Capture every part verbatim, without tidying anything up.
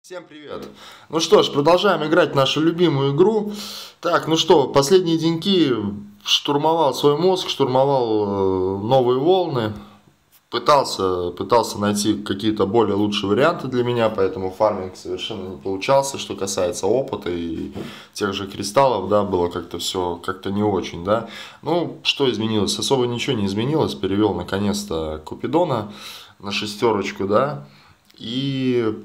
Всем привет! Ну что ж, продолжаем играть в нашу любимую игру. Так, ну что, последние деньки штурмовал свой мозг, штурмовал э, новые волны. Пытался, пытался найти какие-то более лучшие варианты для меня, поэтому фарминг совершенно не получался. Что касается опыта и тех же кристаллов, да, было как-то все как-то не очень, да. Ну, что изменилось? Особо ничего не изменилось. Перевел наконец-то Купидона на шестерочку, да. И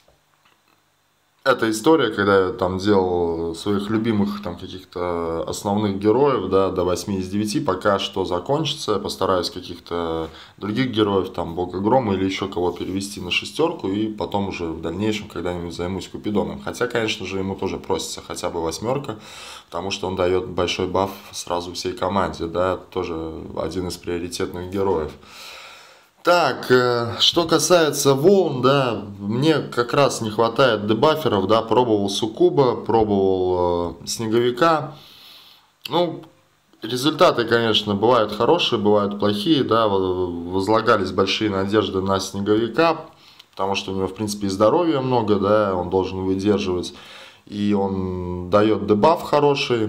эта история, когда я там делал своих любимых там каких-то основных героев, да, до восьми из девяти, пока что закончится, я постараюсь каких-то других героев, там, Бога Грома или еще кого перевести на шестерку, и потом уже в дальнейшем когда-нибудь займусь Купидоном. Хотя, конечно же, ему тоже просится хотя бы восьмерка, потому что он дает большой баф сразу всей команде, да, тоже один из приоритетных героев. Так, что касается волн, да, мне как раз не хватает дебаферов, да, пробовал Суккуба, пробовал э, Снеговика. Ну, результаты, конечно, бывают хорошие, бывают плохие, да, возлагались большие надежды на Снеговика, потому что у него, в принципе, и здоровья много, да, он должен выдерживать, и он дает дебаф хороший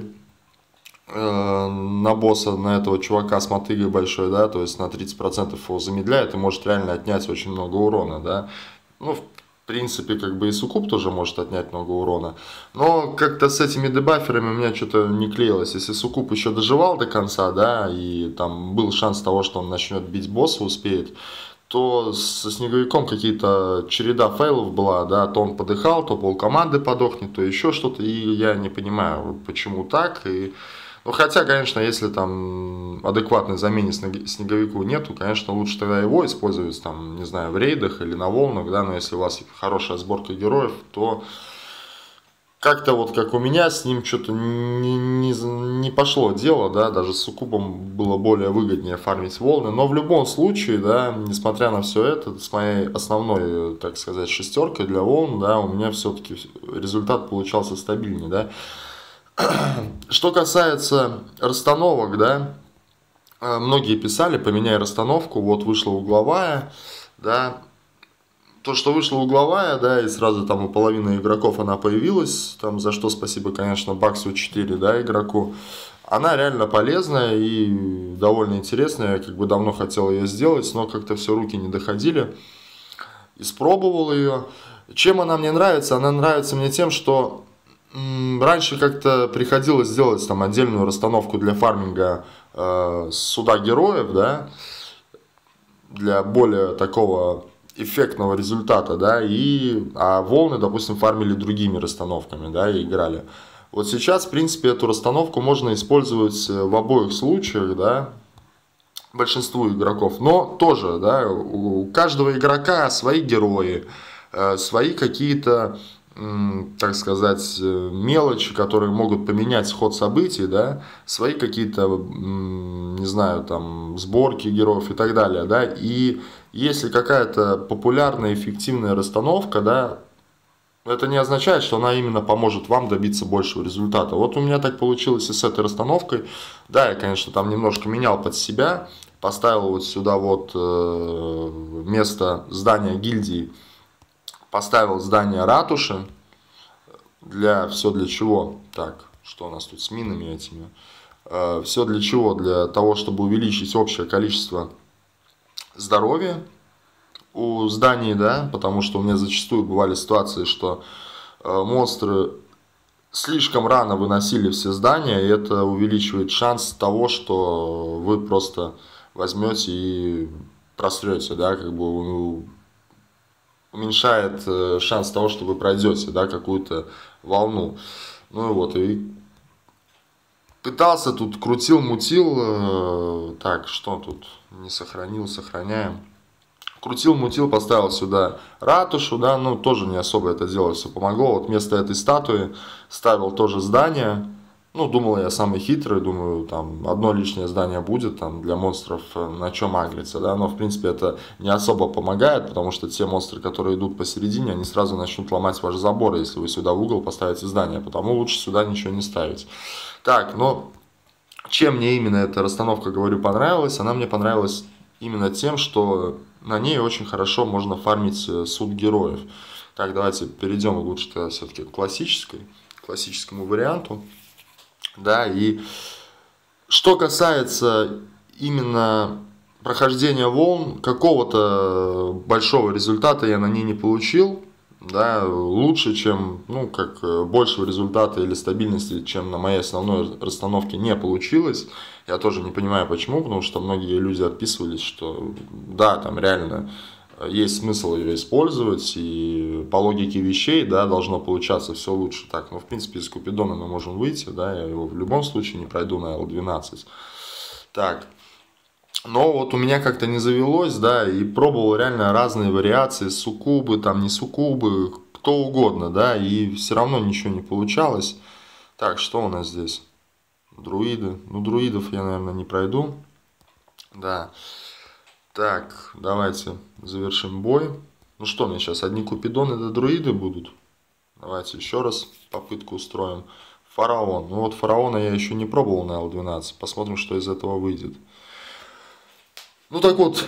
на босса, на этого чувака с мотыгой большой, да, то есть на тридцать процентов его замедляет и может реально отнять очень много урона, да. Ну, в принципе, как бы и Суккуб тоже может отнять много урона. Но как-то с этими дебаферами у меня что-то не клеилось. Если Суккуб еще доживал до конца, да, и там был шанс того, что он начнет бить босса, успеет, то со Снеговиком какие-то череда фейлов была, да, то он подыхал, то полкоманды подохнет, то еще что-то, и я не понимаю, почему так, и... Ну, хотя, конечно, если там адекватной замены Снеговику нету, конечно, лучше тогда его использовать, там, не знаю, в рейдах или на волнах, да, но если у вас хорошая сборка героев, то как-то вот как у меня с ним что-то не, не, не пошло дело, да, даже с Суккубом было более выгоднее фармить волны, но в любом случае, да, несмотря на все это, с моей основной, так сказать, шестеркой для волн, да, у меня все-таки результат получался стабильнее, да. Что касается расстановок, да, многие писали, поменяй расстановку, вот вышла угловая, да, то, что вышла угловая, да, и сразу там у половины игроков она появилась, там, за что спасибо, конечно, Баксу четыре, да, игроку, она реально полезная и довольно интересная, я как бы давно хотел ее сделать, но как-то все руки не доходили, испробовал ее. Чем она мне нравится? Она нравится мне тем, что раньше как-то приходилось сделать там отдельную расстановку для фарминга э, суда героев, да, для более такого эффектного результата, да, и, а волны, допустим, фармили другими расстановками, да, и играли. Вот сейчас, в принципе, эту расстановку можно использовать в обоих случаях, да, большинству игроков, но тоже, да, у каждого игрока свои герои, э, свои какие-то, так сказать, мелочи, которые могут поменять ход событий, да, свои какие-то, не знаю, там, сборки героев и так далее, да, и если какая-то популярная, эффективная расстановка, да, это не означает, что она именно поможет вам добиться большего результата. Вот у меня так получилось и с этой расстановкой, да, я, конечно, там немножко менял под себя, поставил вот сюда вот вместо здания гильдии, поставил здание ратуши, для, все для чего, так, что у нас тут с минами этими, э, все для чего, для того, чтобы увеличить общее количество здоровья у зданий, да, потому что у меня зачастую бывали ситуации, что э, монстры слишком рано выносили все здания, и это увеличивает шанс того, что вы просто возьмете и просрете, да, как бы уменьшает шанс того, что вы пройдете, да, какую-то волну. Ну и вот, и пытался тут, крутил, мутил, так, что тут, не сохранил, сохраняем. Крутил, мутил, поставил сюда ратушу, да, ну тоже не особо это дело все помогло. Вот вместо этой статуи ставил тоже здание. Ну, думал, я самый хитрый, думаю, там, одно лишнее здание будет, там, для монстров, на чем агриться, да, но, в принципе, это не особо помогает, потому что те монстры, которые идут посередине, они сразу начнут ломать ваш забор, если вы сюда в угол поставите здание, потому лучше сюда ничего не ставить. Так, но чем мне именно эта расстановка, говорю, понравилась? Она мне понравилась именно тем, что на ней очень хорошо можно фармить суд героев. Так, давайте перейдем лучше тогда все-таки к классической, классическому варианту. Да, и что касается именно прохождения волн, какого-то большого результата я на ней не получил. Да, лучше, чем, ну, как большего результата или стабильности, чем на моей основной расстановке не получилось. Я тоже не понимаю почему, потому что многие люди отписывались, что да, там реально есть смысл ее использовать, и по логике вещей, да, должно получаться все лучше. Так, ну, в принципе, из Купидона мы можем выйти, да, я его в любом случае не пройду на эл двенадцать. Так. Но вот у меня как-то не завелось, да, и пробовал реально разные вариации, суккубы, там не суккубы, кто угодно, да, и все равно ничего не получалось. Так, что у нас здесь? Друиды. Ну, друидов я, наверное, не пройду. Да. Так, давайте завершим бой. Ну что, мне сейчас одни купидоны да друиды будут. Давайте еще раз попытку устроим. Фараон. Ну вот фараона я еще не пробовал на эл двенадцать. Посмотрим, что из этого выйдет. Ну так вот,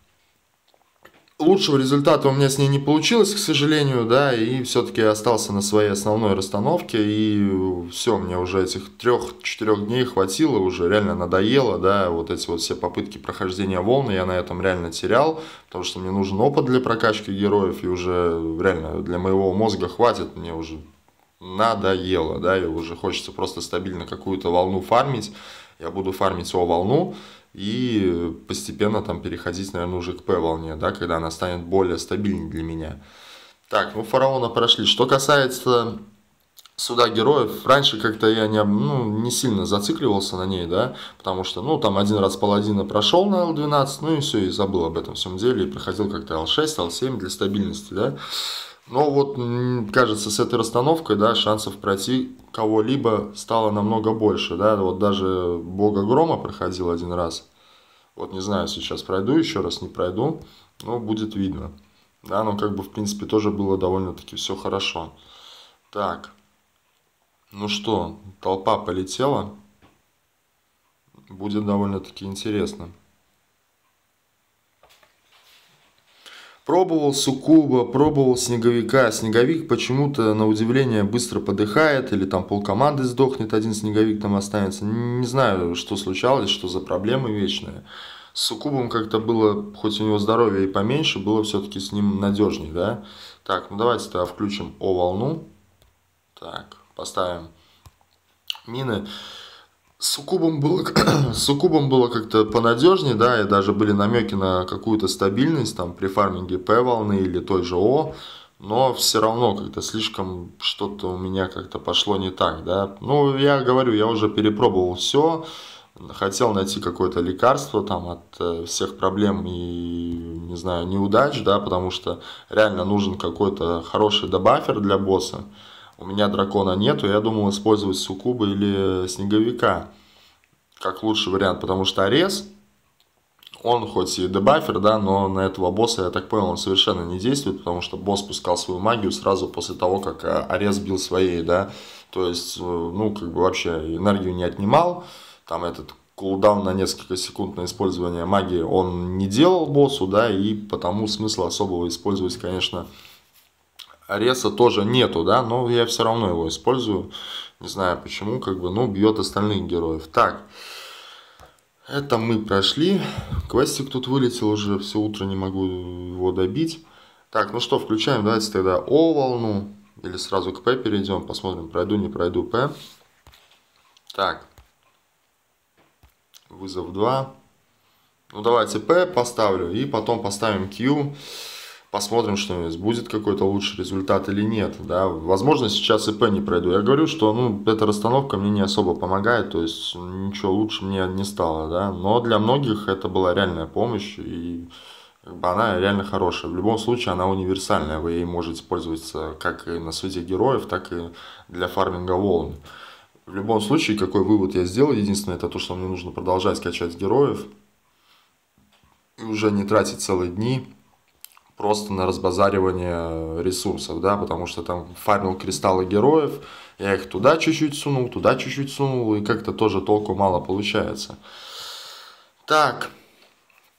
лучшего результата у меня с ней не получилось, к сожалению, да, и все-таки я остался на своей основной расстановке, и все, мне уже этих трех-четырех дней хватило, уже реально надоело, да, вот эти вот все попытки прохождения волны я на этом реально терял, потому что мне нужен опыт для прокачки героев, и уже реально для моего мозга хватит, мне уже надоело, да, и уже хочется просто стабильно какую-то волну фармить, я буду фармить О-волну, и постепенно там переходить, наверное, уже к П-волне, да, когда она станет более стабильной для меня. Так, ну фараона прошли. Что касается суда героев, раньше как-то я не, ну, не сильно зацикливался на ней, да, потому что, ну, там один раз паладина прошел на эл двенадцать, ну и все, и забыл об этом всем деле, и проходил как-то эл шесть, эл семь для стабильности, да. Но вот, кажется, с этой расстановкой, да, шансов пройти кого-либо стало намного больше, да, вот даже Бога Грома проходил один раз, вот не знаю, сейчас пройду еще раз, не пройду, но будет видно, да, но как бы, в принципе, тоже было довольно-таки все хорошо. Так, ну что, толпа полетела, будет довольно-таки интересно. Пробовал суккуба, пробовал снеговика. Снеговик почему-то, на удивление, быстро подыхает, или там полкоманды сдохнет, один снеговик там останется. Не знаю, что случалось, что за проблемы вечные. С суккубом как-то было, хоть у него здоровье и поменьше, было все-таки с ним надежней, да. Так, ну давайте тогда включим О-волну. Так, поставим мины. С суккубом было, с суккубом было как-то понадежнее, да, и даже были намеки на какую-то стабильность там при фарминге П-волны или той же О, но все равно как-то слишком что-то у меня как-то пошло не так, да. Ну, я говорю, я уже перепробовал все, хотел найти какое-то лекарство там от всех проблем и, не знаю, неудач, да, потому что реально нужен какой-то хороший дебафер для босса. У меня дракона нету, я думал использовать суккуба или снеговика как лучший вариант, потому что Арес, он хоть и дебафер, да, но на этого босса, я так понял, он совершенно не действует, потому что босс пускал свою магию сразу после того, как Арес бил своей, да, то есть, ну, как бы вообще энергию не отнимал, там этот кулдаун на несколько секунд на использование магии он не делал боссу, да, и потому смысла особого использовать, конечно, Ареса тоже нету, да, но я все равно его использую. Не знаю почему, как бы, ну, бьет остальных героев. Так, это мы прошли. Квестик тут вылетел уже, все утро не могу его добить. Так, ну что, включаем, давайте тогда О-волну. Или сразу к П перейдем, посмотрим, пройду, не пройду П. Так, вызов два. Ну, давайте П поставлю и потом поставим Q. Посмотрим, что будет какой-то лучший результат или нет, да, возможно, сейчас и П не пройду, я говорю, что, ну, эта расстановка мне не особо помогает, то есть, ничего лучше мне не стало, да, но для многих это была реальная помощь, и как бы, она реально хорошая, в любом случае, она универсальная, вы ей можете пользоваться как и на суде героев, так и для фарминга волн. В любом случае, какой вывод я сделал, единственное, это то, что мне нужно продолжать качать героев, и уже не тратить целые дни просто на разбазаривание ресурсов, да, потому что там фармил кристаллы героев, я их туда чуть-чуть сунул, туда чуть-чуть сунул, и как-то тоже толку мало получается. Так,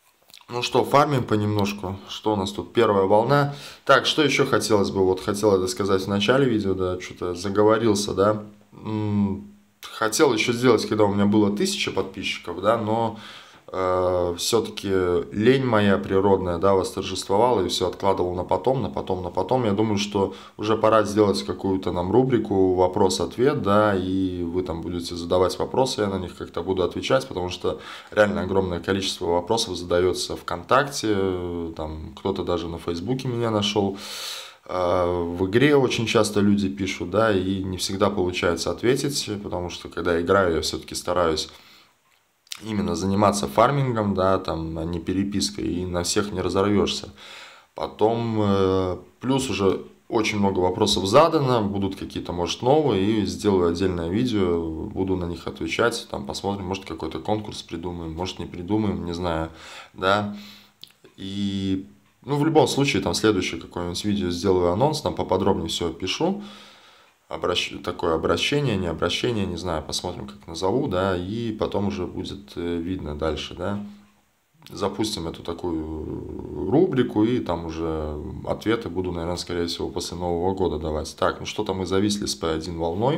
Ну что, фармим понемножку. Что у нас тут? Первая волна. Так, что еще хотелось бы? Вот хотел это сказать в начале видео, да, что-то заговорился, да. М, Хотел еще сделать, когда у меня было тысяча подписчиков, да, но все-таки лень моя природная, да, восторжествовала и все откладывал на потом, на потом, на потом. Я думаю, что уже пора сделать какую-то нам рубрику вопрос-ответ, да, и вы там будете задавать вопросы, я на них как-то буду отвечать, потому что реально огромное количество вопросов задается ВКонтакте, там кто-то даже на Фейсбуке меня нашел. В игре очень часто люди пишут, да, и не всегда получается ответить, потому что когда играю, я все-таки стараюсь именно заниматься фармингом, да, там, а не перепиской, и на всех не разорвешься. Потом, э, плюс уже очень много вопросов задано, будут какие-то, может, новые, и сделаю отдельное видео, буду на них отвечать, там, посмотрим, может, какой-то конкурс придумаем, может, не придумаем, не знаю, да. И, ну, в любом случае, там, следующее какое-нибудь видео сделаю анонс, там, поподробнее все опишу. Обращ... такое обращение, не обращение, не знаю, посмотрим, как назову, да, и потом уже будет видно дальше, да. Запустим эту такую рубрику, и там уже ответы буду, наверное, скорее всего, после Нового года давать. Так, ну что-то мы зависли с пэ один волной.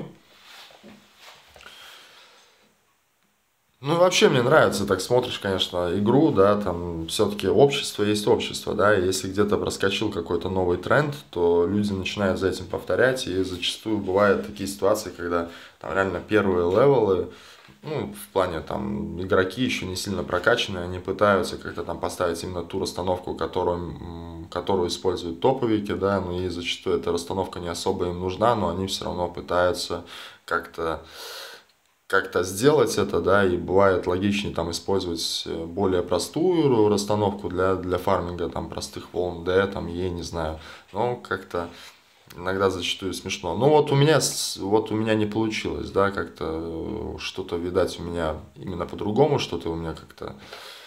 Ну, и вообще мне нравится, так смотришь, конечно, игру, да, там все-таки общество есть общество, да, и если где-то проскочил какой-то новый тренд, то люди начинают за этим повторять, и зачастую бывают такие ситуации, когда там реально первые левелы, ну, в плане там игроки еще не сильно прокачанные, они пытаются как-то там поставить именно ту расстановку, которую, которую используют топовики, да, ну и зачастую эта расстановка не особо им нужна, но они все равно пытаются как-то как-то сделать это, да, и бывает логичнее там использовать более простую расстановку для, для фарминга, там, простых волн D, там, E, не знаю, но как-то иногда зачастую смешно. Ну, вот у меня, вот у меня не получилось, да, как-то что-то, видать, у меня именно по-другому, что-то у меня как-то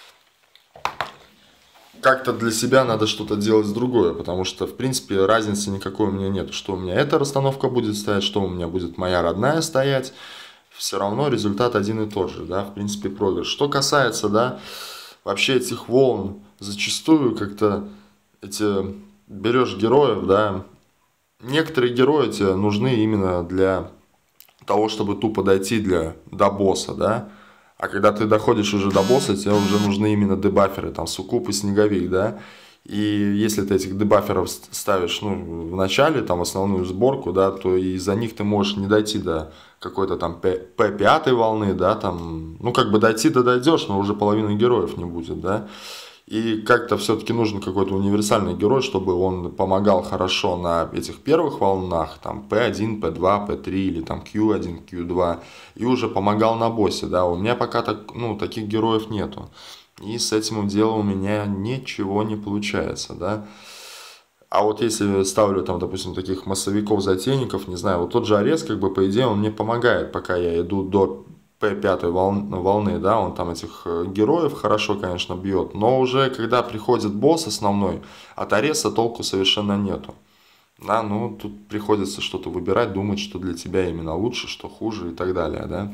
как-то для себя надо что-то делать другое, потому что, в принципе, разницы никакой у меня нет, что у меня эта расстановка будет стоять, что у меня будет моя родная стоять. Все равно результат один и тот же, да, в принципе, проигрыш. Что касается, да, вообще этих волн, зачастую как-то эти берешь героев, да, некоторые герои тебе нужны именно для того, чтобы тупо дойти для, до босса, да, а когда ты доходишь уже до босса, тебе уже нужны именно дебаферы, там, Суккуб и Снеговик, да, и если ты этих дебаферов ставишь, ну, в начале, там, основную сборку, да, то из-за них ты можешь не дойти до какой-то там пэ пять волны, да, там, ну, как бы дойти ты дойдешь, но уже половины героев не будет, да, и как-то все-таки нужен какой-то универсальный герой, чтобы он помогал хорошо на этих первых волнах, там, пэ один, пэ два, пэ три или там кью один, кью два, и уже помогал на боссе, да, у меня пока так, ну, таких героев нету. И с этим делом у меня ничего не получается, да. А вот если ставлю там, допустим, таких массовиков-затейников, не знаю, вот тот же Арес, как бы, по идее, он мне помогает, пока я иду до пэ пять волны, да, он там этих героев хорошо, конечно, бьет, но уже когда приходит босс основной, от Ареса толку совершенно нету. Да, ну, тут приходится что-то выбирать, думать, что для тебя именно лучше, что хуже и так далее, да.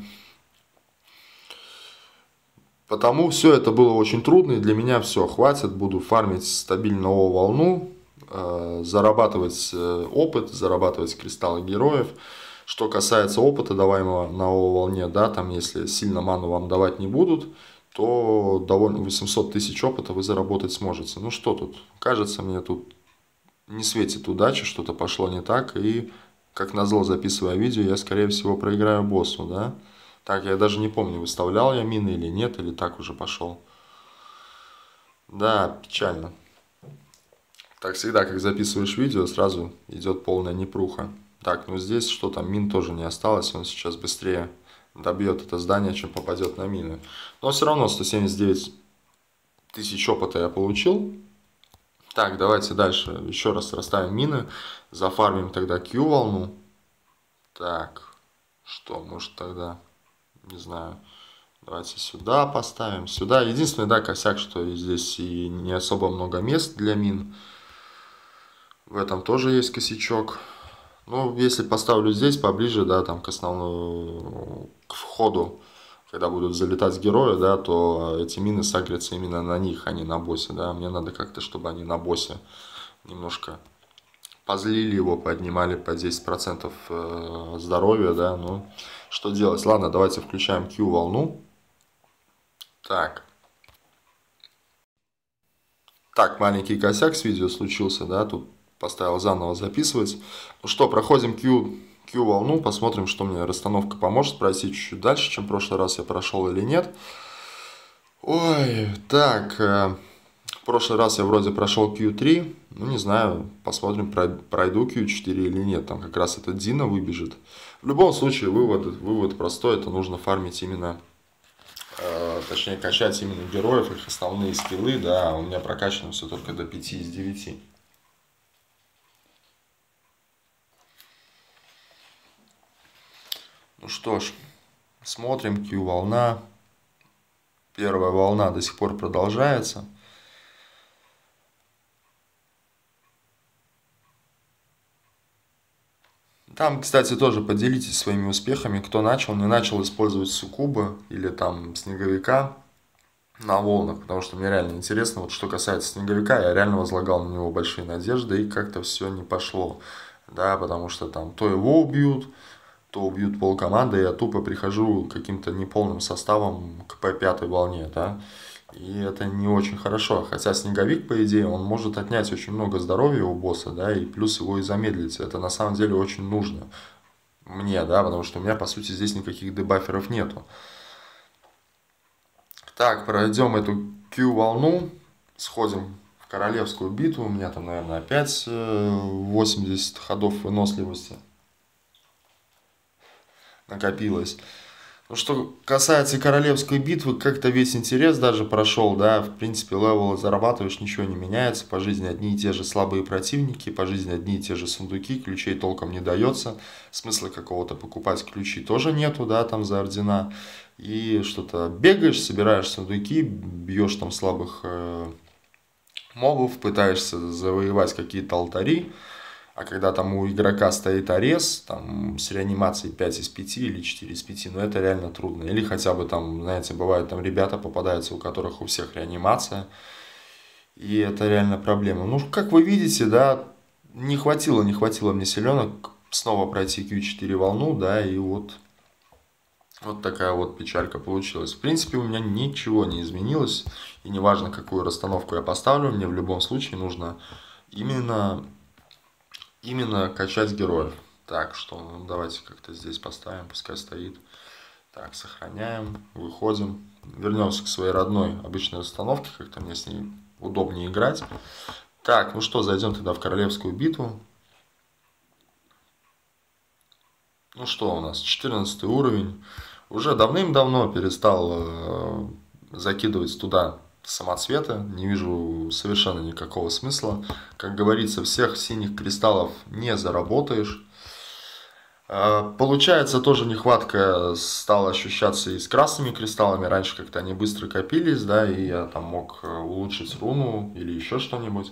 Потому все это было очень трудно, и для меня все, хватит, буду фармить стабильно О волну, э, зарабатывать э, опыт, зарабатывать кристаллы героев. Что касается опыта, даваемого на О волне, да, там если сильно ману вам давать не будут, то довольно восемьсот тысяч опыта вы заработать сможете. Ну что тут, кажется, мне тут не светит удача, что-то пошло не так, и, как назло, записывая видео, я, скорее всего, проиграю боссу, да. Так, я даже не помню, выставлял я мины или нет, или так уже пошел. Да, печально. Так всегда, как записываешь видео, сразу идет полная непруха. Так, ну здесь что там, мин тоже не осталось, он сейчас быстрее добьет это здание, чем попадет на мины. Но все равно сто семьдесят девять тысяч опыта я получил. Так, давайте дальше еще раз расставим мины, зафармим тогда Q волну. Так, что, может тогда... Не знаю. Давайте сюда поставим. Сюда. Единственный, да, косяк, что здесь и не особо много мест для мин. В этом тоже есть косячок. Ну, если поставлю здесь поближе, да, там к основному, к входу, когда будут залетать герои, да, то эти мины сагрятся именно на них, а не на боссе, да. Мне надо как-то, чтобы они на боссе немножко позлили его, поднимали по десять процентов здоровья, да, ну, что делать? Ладно, давайте включаем Q-волну. Так. Так, маленький косяк с видео случился, да, тут поставил заново записывать. Ну что, проходим Q, Q-волну, посмотрим, что мне расстановка поможет пройти чуть-чуть дальше, чем в прошлый раз я прошел или нет. Ой, так, э, в прошлый раз я вроде прошел Q три, ну не знаю, посмотрим, пройду Q четыре или нет, там как раз этот Дина выбежит. В любом случае, вывод, вывод простой, это нужно фармить именно, э, точнее качать именно героев, их основные скиллы, да, а у меня прокачано все только до пяти из девяти. Ну что ж, смотрим, Q-волна. Первая волна до сих пор продолжается. Там, кстати, тоже поделитесь своими успехами, кто начал, не начал использовать суккуба или там снеговика на волнах, потому что мне реально интересно, вот что касается снеговика, я реально возлагал на него большие надежды, и как-то все не пошло, да, потому что там то его убьют, то убьют полкоманды, и я тупо прихожу каким-то неполным составом к П пятой волне, да, и это не очень хорошо, хотя снеговик, по идее, он может отнять очень много здоровья у босса, да, и плюс его и замедлить, это на самом деле очень нужно мне, да, потому что у меня, по сути, здесь никаких дебаферов нету. Так, пройдем эту Q-волну, сходим в королевскую битву, у меня там, наверное, опять восемьдесят ходов выносливости накопилось. Ну, что касается королевской битвы, как-то весь интерес даже прошел, да, в принципе, левелы зарабатываешь, ничего не меняется, по жизни одни и те же слабые противники, по жизни одни и те же сундуки, ключей толком не дается, смысла какого-то покупать ключи тоже нету, да, там за ордена, и что-то бегаешь, собираешь сундуки, бьешь там слабых э, мобов, пытаешься завоевать какие-то алтари. А когда там у игрока стоит арес, там с реанимацией пять из пяти или четыре из пяти, ну это реально трудно. Или хотя бы там, знаете, бывают там ребята попадаются, у которых у всех реанимация. И это реально проблема. Ну, как вы видите, да, не хватило, не хватило мне силенок снова пройти Q четыре волну, да, и вот, вот такая вот печалька получилась. В принципе, у меня ничего не изменилось. И неважно, какую расстановку я поставлю, мне в любом случае нужно именно... Именно качать героев. Так, что, ну, давайте как-то здесь поставим, пускай стоит. Так, сохраняем, выходим. Вернемся к своей родной обычной расстановке, как-то мне с ней удобнее играть. Так, ну что, зайдем тогда в королевскую битву. Ну что у нас, четырнадцатый уровень. Уже давным-давно перестал э, закидывать туда самоцветы, не вижу совершенно никакого смысла. Как говорится, всех синих кристаллов не заработаешь. Получается, тоже нехватка стала ощущаться и с красными кристаллами. Раньше как-то они быстро копились, да, и я там мог улучшить руну или еще что-нибудь.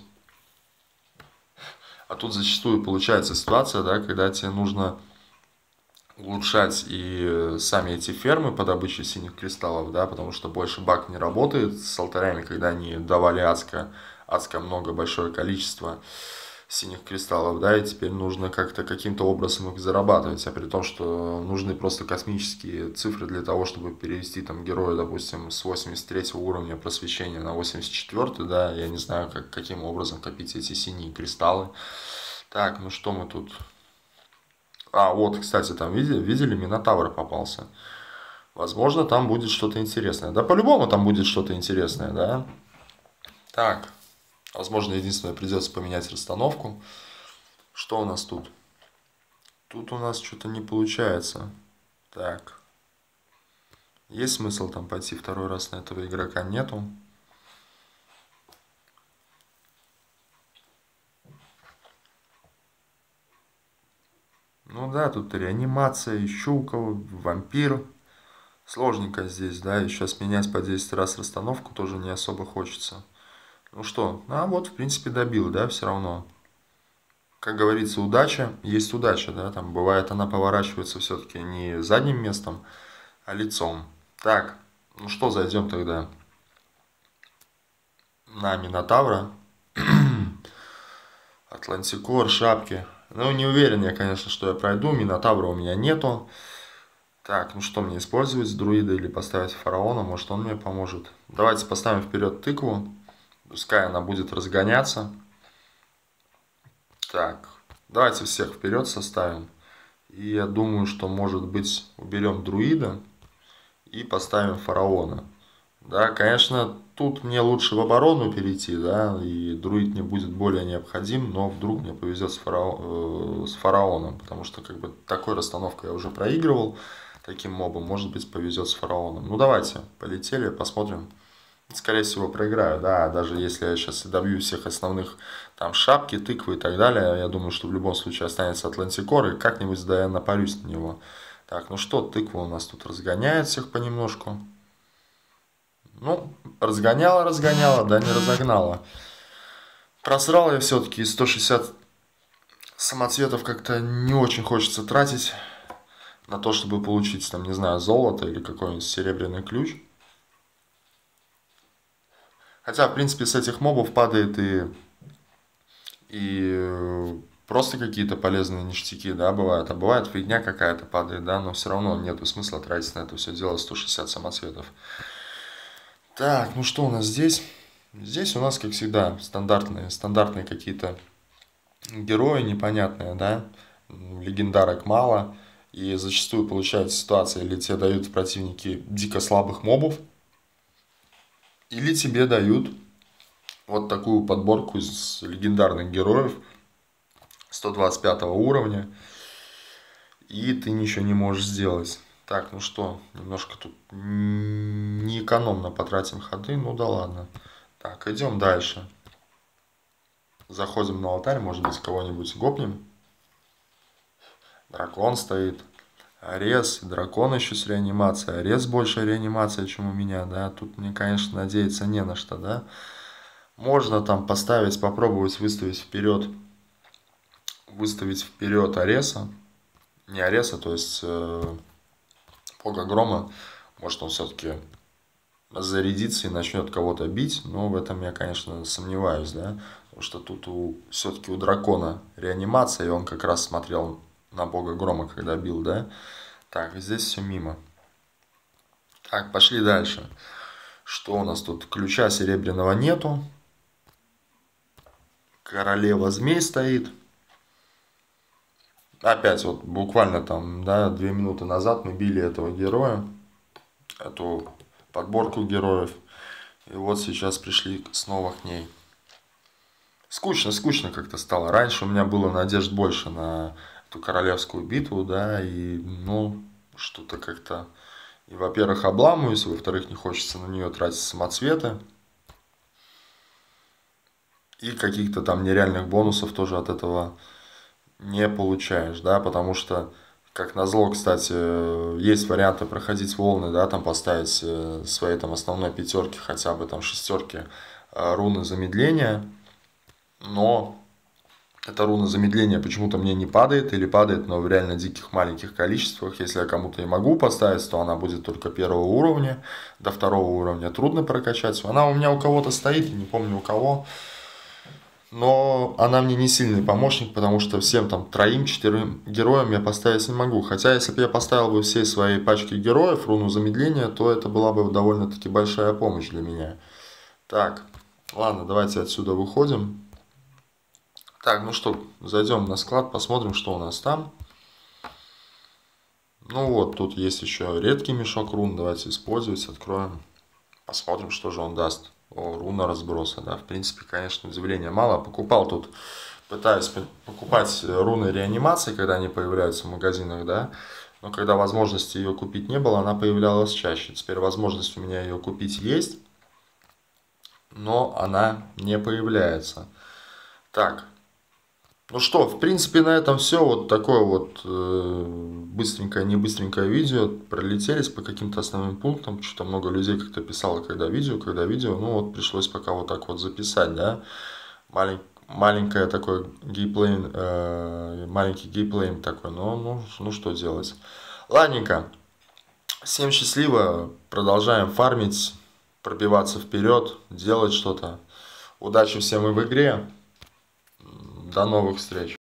А тут зачастую получается ситуация, да, когда тебе нужно улучшать и сами эти фермы по добыче синих кристаллов, да, потому что больше баг не работает с алтарями, когда они давали адско, адско много, большое количество синих кристаллов, да, и теперь нужно как-то каким-то образом их зарабатывать, а при том, что нужны просто космические цифры для того, чтобы перевести там героя, допустим, с восемьдесят третьего уровня просвещения на восемьдесят четвёртый, да, я не знаю, как, каким образом копить эти синие кристаллы. Так, ну что мы тут... А, вот, кстати, там видели, видели, Минотавр попался. Возможно, там будет что-то интересное. Да, по-любому там будет что-то интересное, да. Так, возможно, единственное, придется поменять расстановку. Что у нас тут? Тут у нас что-то не получается. Так. Есть смысл там пойти второй раз на этого игрока? Нету. Ну да, тут реанимация, еще у кого, вампир. Сложненько здесь, да, и сейчас менять по десять раз расстановку тоже не особо хочется. Ну что, а вот, в принципе, добил, да, все равно. Как говорится, удача есть удача, да, там бывает она поворачивается все-таки не задним местом, а лицом. Так, ну что, зайдем тогда на Минотавра. Атлантикор, шапки. Ну, не уверен я, конечно, что я пройду. Минотавра у меня нету. Так, ну что мне использовать, друида или поставить фараона? Может, он мне поможет. Давайте поставим вперед тыкву. Пускай она будет разгоняться. Так, давайте всех вперед составим. И я думаю, что, может быть, уберем друида и поставим фараона. Да, конечно, тут мне лучше в оборону перейти, да, и друид мне будет более необходим, но вдруг мне повезет с, фарао... э, с фараоном, потому что как бы такой расстановкой я уже проигрывал таким мобом, может быть, повезет с фараоном. Ну давайте, полетели, посмотрим. Скорее всего, проиграю, да, даже если я сейчас добью всех основных там шапки, тыквы и так далее, я думаю, что в любом случае останется Атлантикор, и как-нибудь да я напарюсь на него. Так, ну что, тыква у нас тут разгоняет всех понемножку. Ну, разгоняла, разгоняла, да не разогнала. Просрал я все-таки сто шестьдесят самоцветов, как-то не очень хочется тратить на то, чтобы получить, там, не знаю, золото или какой-нибудь серебряный ключ. Хотя, в принципе, с этих мобов падает и, и просто какие-то полезные ништяки, да, бывают. А бывает фигня какая-то падает, да, но все равно нету смысла тратить на это все дело сто шестьдесят самоцветов. Так, ну что у нас здесь? Здесь у нас, как всегда, стандартные, стандартные какие-то герои непонятные, да, легендарок мало. И зачастую получается ситуация, или тебе дают в противники дико слабых мобов, или тебе дают вот такую подборку из легендарных героев сто двадцать пятого уровня, и ты ничего не можешь сделать. Так, ну что, немножко тут неэкономно потратим ходы, ну да ладно. Так, идем дальше. Заходим на алтарь, может быть, кого-нибудь гопнем. Дракон стоит. Арес, дракон еще с реанимацией. Арес больше реанимация, чем у меня, да. Тут мне, конечно, надеяться не на что, да. Можно там поставить, попробовать выставить вперед. Выставить вперед Ареса. Не Ареса, то есть э, Бога Грома. Может, он все-таки зарядится и начнет кого-то бить. Но в этом я, конечно, сомневаюсь, да. Потому что тут у, все-таки у дракона реанимация, и он как раз смотрел на Бога Грома, когда бил, да. Так, здесь все мимо. Так, пошли дальше. Что у нас тут? Ключа серебряного нету. Королева змей стоит. Опять вот буквально там, да, две минуты назад мы били этого героя. Эту подборку героев. И вот сейчас пришли снова к ней. Скучно, скучно как-то стало. Раньше у меня было надежд больше на эту королевскую битву, да, и, ну, что-то как-то, и, во-первых, обламываюсь, во-вторых, не хочется на нее тратить самоцветы. И каких-то там нереальных бонусов тоже от этого не получаешь, да, потому что, как назло, кстати, есть варианты проходить волны, да, там поставить своей там основной пятерки, хотя бы там шестерки руны замедления, но эта руна замедления почему-то мне не падает, или падает, но в реально диких маленьких количествах. Если я кому-то и могу поставить, то она будет только первого уровня, до второго уровня трудно прокачать. Она у меня у кого-то стоит, не помню у кого, но она мне не сильный помощник, потому что всем там троим-четырем героям я поставить не могу. Хотя, если бы я поставил бы все свои пачки героев, руну замедления, то это была бы довольно-таки большая помощь для меня. Так, ладно, давайте отсюда выходим. Так, ну что, зайдем на склад, посмотрим, что у нас там. Ну вот, тут есть еще редкий мешок рун, давайте использовать, откроем. Посмотрим, что же он даст. О, руна разброса, да, в принципе, конечно, удивления мало. Покупал тут, пытаюсь покупать руны реанимации, когда они появляются в магазинах, да. Но когда возможности ее купить не было, она появлялась чаще. Теперь возможность у меня ее купить есть, но она не появляется. Так. Ну что, в принципе, на этом все. Вот такое вот э, быстренькое, не быстренькое видео. Пролетелись по каким-то основным пунктам. Что-то много людей как-то писало, когда видео, когда видео. Ну вот пришлось пока вот так вот записать, да. Малень, маленькое такое геймплей, э, маленький геймплей такой. Ну, ну, ну что делать. Ладненько. Всем счастливо, продолжаем фармить, пробиваться вперед, делать что-то. Удачи всем и в игре. До новых встреч.